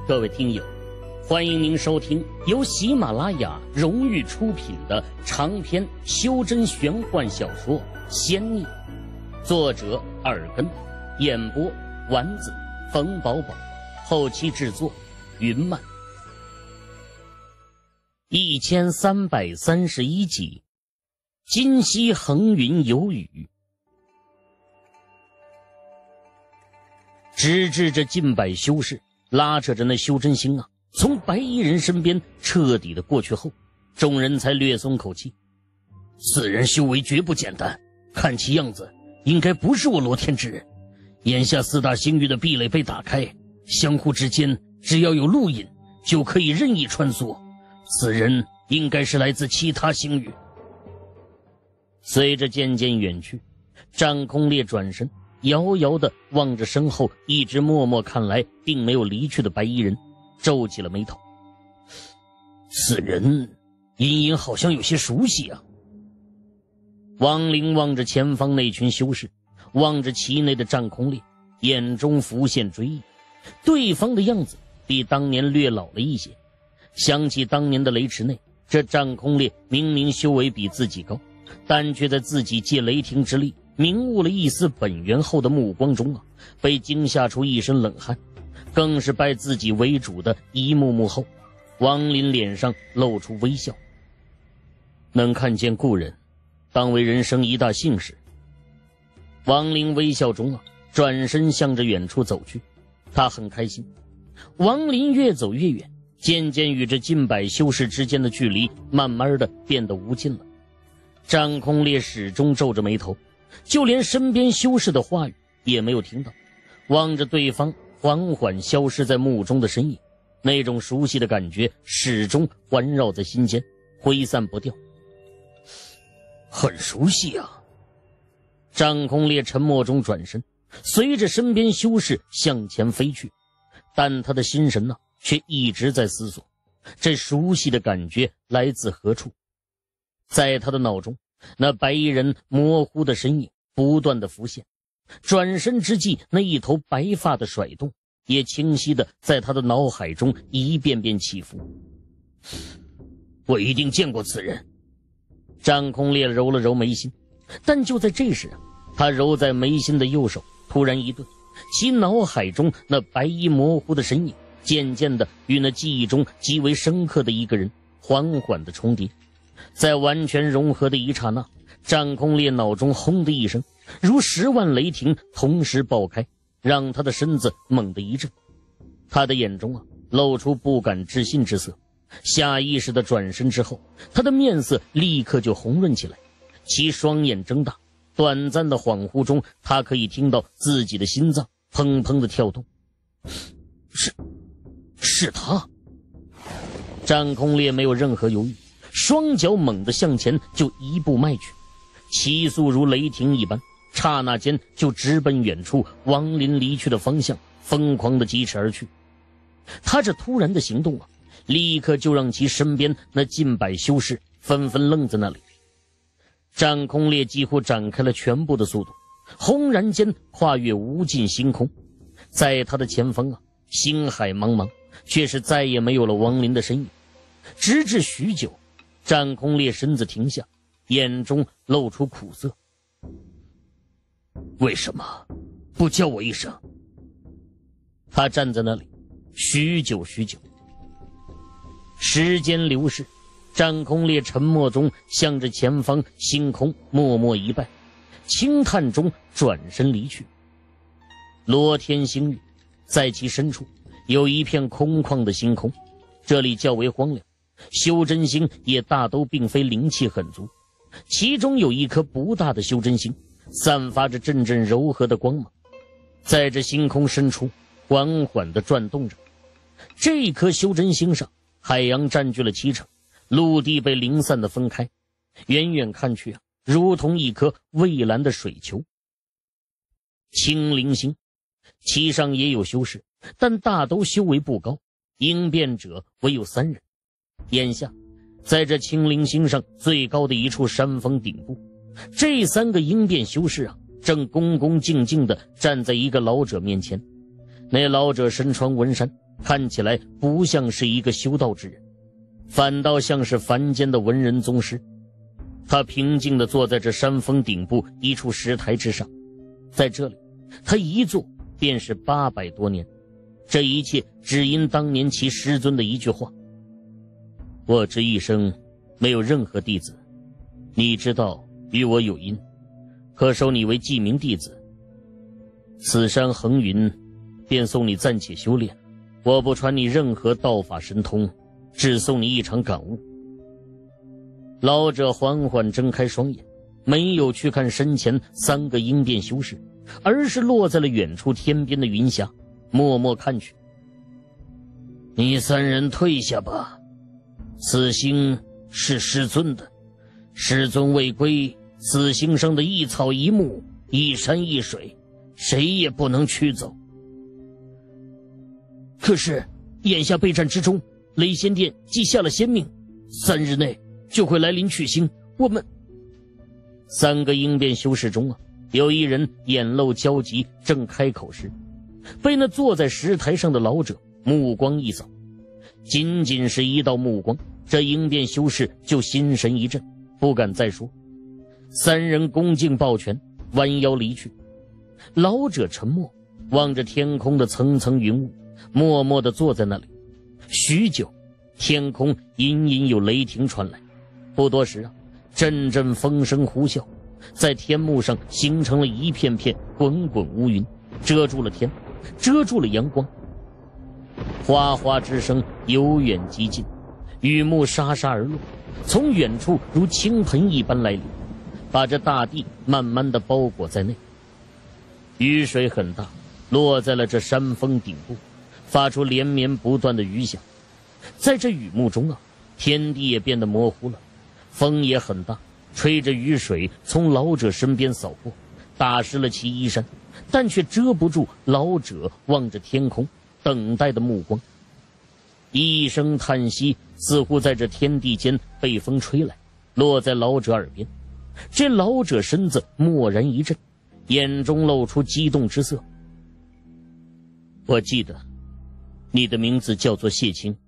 各位听友，欢迎您收听由喜马拉雅荣誉出品的长篇修真玄幻小说《仙逆》，作者耳根，演播丸子、冯宝宝，后期制作云漫。1331集，今夕横云有雨。直至着近百修士拉扯着那修真星从白衣人身边彻底的过去后，众人才略松口气。此人修为绝不简单，看其样子应该不是我罗天之人。眼下四大星域的壁垒被打开，相互之间只要有路引就可以任意穿梭，此人应该是来自其他星域。随着渐渐远去，战空烈转身遥遥地望着身后一直默默看来并没有离去的白衣人，皱起了眉头。此人隐隐好像有些熟悉啊。王陵望着前方那群修士，望着其内的战空烈，眼中浮现追忆。对方的样子比当年略老了一些，想起当年的雷池内，这战空烈明明修为比自己高，但却在自己借雷霆之力明悟了一丝本源后的目光中被惊吓出一身冷汗，更是拜自己为主的一幕幕后，王林脸上露出微笑。能看见故人，当为人生一大幸事。王林微笑中转身向着远处走去，他很开心。王林越走越远，渐渐与这近百修士之间的距离慢慢的变得无尽了。战空烈始终皱着眉头，就连身边修士的话语也没有听到，望着对方缓缓消失在目中的身影，那种熟悉的感觉始终环绕在心间，挥散不掉。很熟悉啊。战空烈沉默中转身，随着身边修士向前飞去，但他的心神却一直在思索，这熟悉的感觉来自何处。在他的脑中，那白衣人模糊的身影不断的浮现，转身之际，那一头白发的甩动也清晰的在他的脑海中一遍遍起伏。我一定见过此人。战空烈揉了揉眉心，但就在这时他揉在眉心的右手突然一顿，其脑海中那白衣模糊的身影渐渐的与那记忆中极为深刻的一个人缓缓的重叠。在完全融合的一刹那，战空烈脑中轰的一声，如10万雷霆同时爆开，让他的身子猛地一震。他的眼中露出不敢置信之色，下意识的转身之后，他的面色立刻就红润起来，其双眼睁大，短暂的恍惚中，他可以听到自己的心脏砰砰的跳动。是他。战空烈没有任何犹豫，双脚猛地向前就一步迈去，其速如雷霆一般，刹那间就直奔远处王林离去的方向疯狂地疾驰而去。他这突然的行动立刻就让其身边那近百修士纷纷愣在那里。战空烈几乎展开了全部的速度，轰然间跨越无尽星空。在他的前方星海茫茫，却是再也没有了王林的身影。直至许久，战空烈身子停下，眼中露出苦涩。为什么不叫我一声？他站在那里许久许久。时间流逝，战空烈沉默中向着前方星空默默一拜，轻叹中转身离去。罗天星域在其深处有一片空旷的星空，这里较为荒凉，修真星也大都并非灵气很足，其中有一颗不大的修真星散发着阵阵柔和的光芒，在这星空深处缓缓地转动着。这一颗修真星上，海洋占据了70%，陆地被零散地分开，远远看去如同一颗蔚蓝的水球。青灵星其上也有修士，但大都修为不高，应变者唯有3人。眼下在这青灵星上最高的一处山峰顶部，这3个应变修士正恭恭敬敬地站在一个老者面前。 那老者身穿纹衫，看起来不像是一个修道之人，反倒像是凡间的文人宗师。他平静地坐在这山峰顶部一处石台之上，在这里他一坐便是800多年，这一切只因当年其师尊的一句话：我这一生没有任何弟子，你知道与我有因，可收你为记名弟子。此山横云，便送你暂且修炼，我不传你任何道法神通，只送你一场感悟。老者缓缓睁开双眼，没有去看身前3个鹰变修士，而是落在了远处天边的云霞，默默看去。你3人退下吧，此星是师尊的，师尊未归，此星上的一草一木一山一水，谁也不能驱走。可是眼下备战之中，雷仙殿既下了仙命，3日内就会来临取星，我们3个鹰变修士中有一人眼露焦急，正开口时，被那坐在石台上的老者目光一扫，仅仅是一道目光，这鹰变修士就心神一震，不敢再说。3人恭敬抱拳，弯腰离去。老者沉默，望着天空的层层云雾，默默地坐在那里。许久，天空隐隐有雷霆传来，不多时阵阵风声呼啸，在天幕上形成了一片片滚滚乌云，遮住了天，遮住了阳光。哗哗之声由远及近，雨幕沙沙而落，从远处如倾盆一般来临，把这大地慢慢地包裹在内。雨水很大，落在了这山峰顶部，发出连绵不断的雨响。在这雨幕中天地也变得模糊了，风也很大，吹着雨水从老者身边扫过，打湿了其衣衫，但却遮不住老者望着天空等待的目光。一声叹息似乎在这天地间被风吹来，落在老者耳边。这老者身子蓦然一震，眼中露出激动之色。我记得你的名字叫做谢清。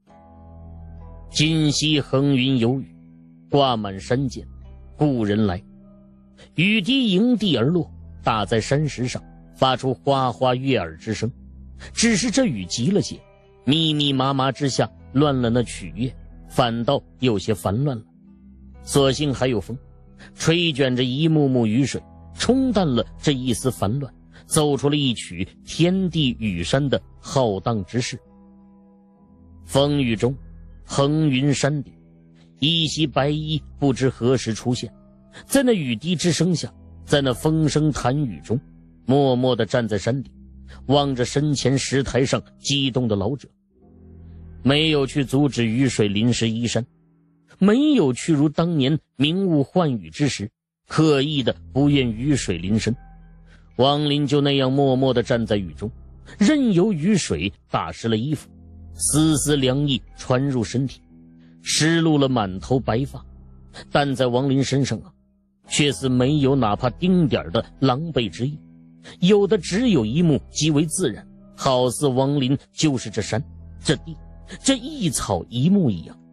今夕横云有雨，挂满山间，故人来。雨滴迎地而落，打在山石上，发出哗哗悦耳之声。只是这雨急了些，密密麻麻之下乱了那曲乐，反倒有些烦乱了。所幸还有风，吹卷着一幕幕雨水，冲淡了这一丝烦乱，奏出了一曲天地雨山的浩荡之势。风雨中，横云山顶，一袭白衣不知何时出现，在那雨滴之声下，在那风声弹雨中，默默地站在山顶，望着身前石台上激动的老者。没有去阻止雨水淋湿衣衫，没有去如当年明雾幻雨之时刻意的不愿雨水淋身。王林就那样默默地站在雨中，任由雨水打湿了衣服，丝丝凉意传入身体，湿漉了满头白发。但在王林身上却似没有哪怕丁点的狼狈之意，有的只有一幕极为自然，好似王林就是这山这地这一草一木一样。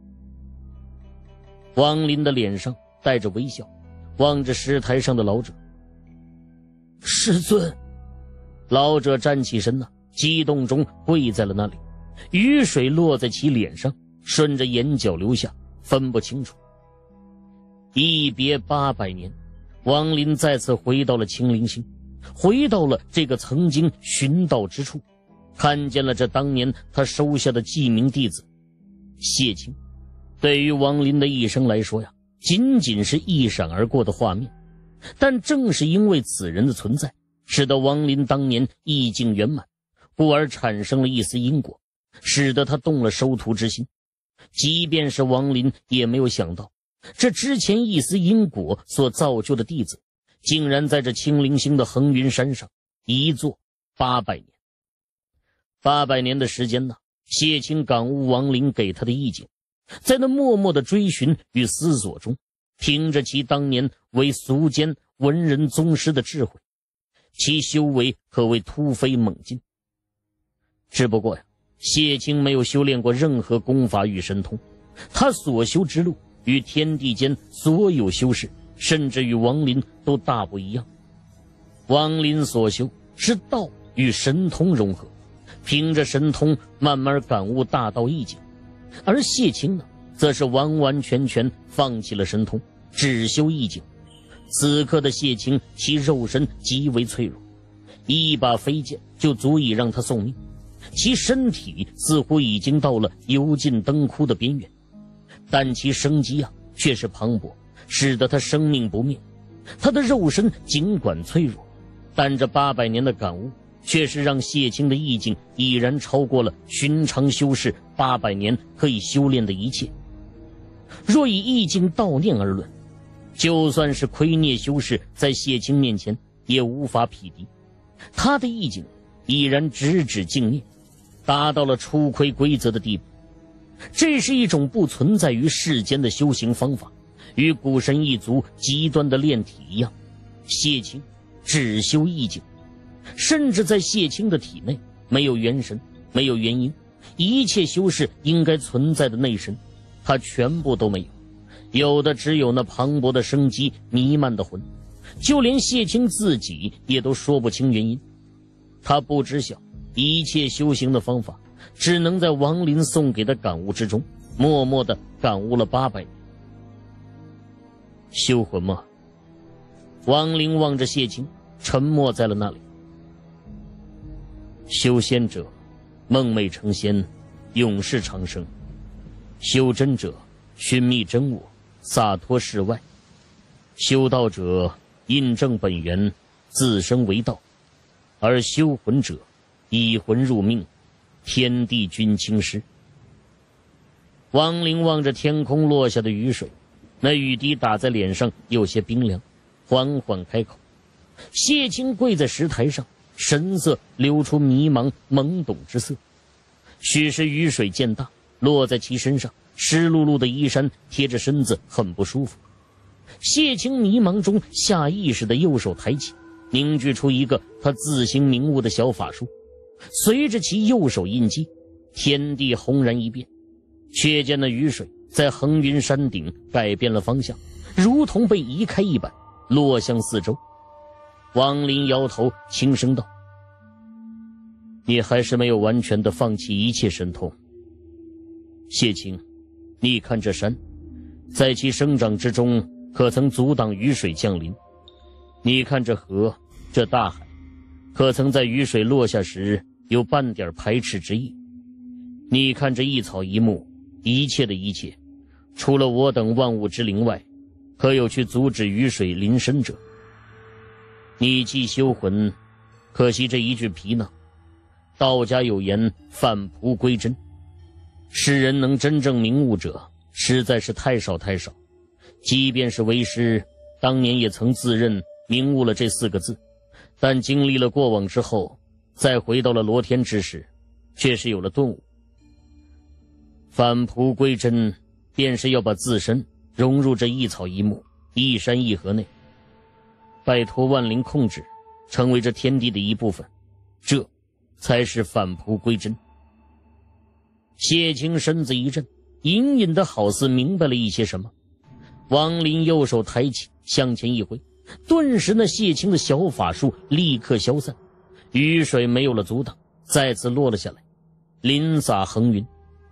王林的脸上带着微笑，望着石台上的老者。师尊！老者站起身激动中跪在了那里，雨水落在其脸上，顺着眼角流下，分不清楚。一别800年，王林再次回到了青灵星，回到了这个曾经寻道之处，看见了这当年他收下的记名弟子谢清。对于王林的一生来说仅仅是一闪而过的画面，但正是因为此人的存在，使得王林当年意境圆满，故而产生了一丝因果，使得他动了收徒之心。即便是王林也没有想到，这之前一丝因果所造就的弟子，竟然在这青灵星的横云山上一坐800年。800年的时间谢清感悟王林给他的意境，在那默默的追寻与思索中，凭着其当年为俗间文人宗师的智慧，其修为可谓突飞猛进， 只不过呀，谢清没有修炼过任何功法与神通，他所修之路与天地间所有修士，甚至与王林都大不一样。王林所修是道与神通融合，凭着神通慢慢感悟大道意境，而谢清呢，则是完完全全放弃了神通，只修意境。此刻的谢清，其肉身极为脆弱，一把飞剑就足以让他送命，其身体似乎已经到了油尽灯枯的边缘，但其生机却是磅礴，使得他生命不灭。他的肉身尽管脆弱，但这800年的感悟却是让谢清的意境已然超过了寻常修士800年可以修炼的一切。若以意境悼念而论，就算是亏孽修士在谢清面前也无法匹敌，他的意境已然直指境灭，达到了初窥规则的地步。这是一种不存在于世间的修行方法，与古神一族极端的炼体一样。谢清只修意境，甚至在谢清的体内没有元神，没有元婴，一切修士应该存在的内神，他全部都没有，有的只有那磅礴的生机弥漫的魂，就连谢清自己也都说不清原因。他不知晓一切修行的方法，只能在王林送给的感悟之中，默默地感悟了800年。修魂吗？王林望着谢清，沉默在了那里。修仙者，梦寐成仙，永世长生；修真者，寻觅真我，洒脱世外；修道者，印证本源，自生为道；而修魂者，以魂入命，天地君亲师。王林望着天空落下的雨水，那雨滴打在脸上有些冰凉，缓缓开口。谢清跪在石台上，神色流出迷茫懵懂之色。许是雨水渐大，落在其身上，湿漉漉的衣衫贴着身子，很不舒服。谢清迷茫中下意识的右手抬起，凝聚出一个他自行明悟的小法术。随着其右手印记，天地轰然一变，却见那雨水在横云山顶改变了方向，如同被移开一般，落向四周。王林摇头，轻声道：“你还是没有完全的放弃一切神通。谢清，你看这山，在其生长之中，可曾阻挡雨水降临？你看这河，这大海，可曾在雨水落下时有半点排斥之意？你看这一草一木，一切的一切，除了我等万物之灵外，可有去阻止雨水临身者？你既修魂，可惜这一具皮囊。道家有言，返璞归真，世人能真正明悟者实在是太少太少。即便是为师当年也曾自认明悟了这4个字，但经历了过往之后，再回到了罗天之时，却是有了顿悟。返璞归真，便是要把自身融入这一草一木、一山一河内，摆脱万灵控制，成为这天地的一部分，这才是返璞归真。谢清身子一震，隐隐的好似明白了一些什么。王林右手抬起，向前一挥，顿时那谢清的小法术立刻消散，雨水没有了阻挡，再次落了下来，淋洒横云。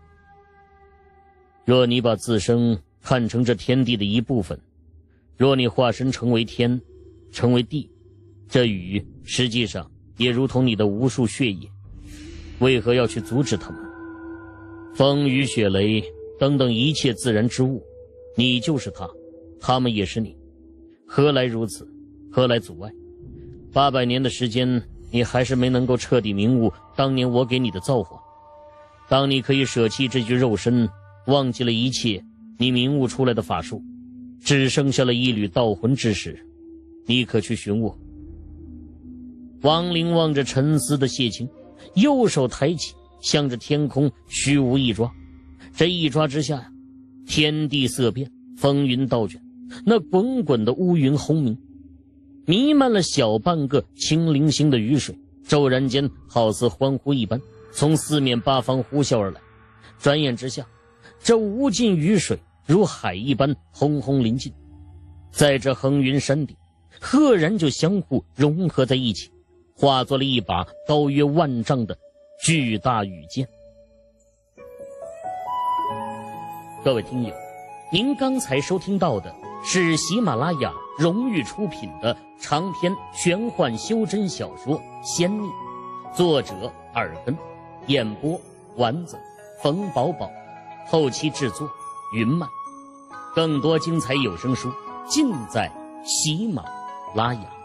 若你把自身看成这天地的一部分，若你化身成为天，成为地，这雨实际上也如同你的无数血液，为何要去阻止它们？风雨雪雷等等一切自然之物，你就是它，它们也是你，何来如此？何来阻碍？800年的时间，你还是没能够彻底明悟当年我给你的造化。当你可以舍弃这具肉身，忘记了一切你明悟出来的法术，只剩下了一缕道魂之时，你可去寻我。王林望着沉思的谢清，右手抬起，向着天空虚无一抓。这一抓之下天地色变，风云倒卷，那滚滚的乌云轰鸣，弥漫了小半个青零星的雨水，骤然间好似欢呼一般， 从四面八方呼啸而来。转眼之下，这无尽雨水如海一般轰轰临近，在这横云山顶，赫然就相互融合在一起，化作了一把高约万丈的巨大雨剑。各位听友，您刚才收听到的是喜马拉雅荣誉出品的长篇玄幻修真小说《仙逆》，作者耳根，演播丸子、冯宝宝，后期制作云漫。更多精彩有声书尽在喜马拉雅。